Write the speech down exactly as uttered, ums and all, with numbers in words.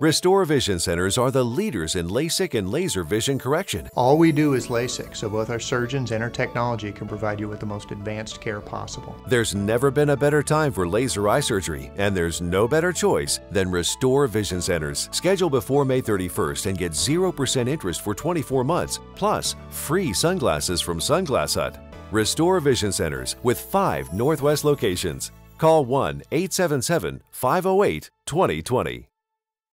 Restore Vision Centers are the leaders in LASIK and laser vision correction. All we do is LASIK, so both our surgeons and our technology can provide you with the most advanced care possible. There's never been a better time for laser eye surgery, and there's no better choice than Restore Vision Centers. Schedule before May thirty-first and get zero percent interest for twenty-four months, plus free sunglasses from Sunglass Hut. Restore Vision Centers with five Northwest locations. Call one eight seven seven, five oh eight, two oh two oh.